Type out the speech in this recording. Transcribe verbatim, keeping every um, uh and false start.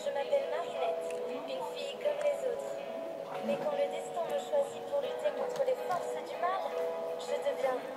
Je m'appelle Marinette, une fille comme les autres. Mais quand le destin me choisit pour lutter contre les forces du mal, je deviens